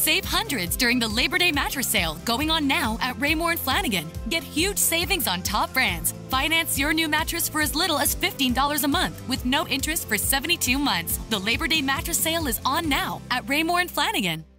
Save hundreds during the Labor Day mattress sale going on now at Raymor and Flanigan. Get huge savings on top brands. Finance your new mattress for as little as $15 a month with no interest for 72 months. The Labor Day mattress sale is on now at Raymor and Flanigan.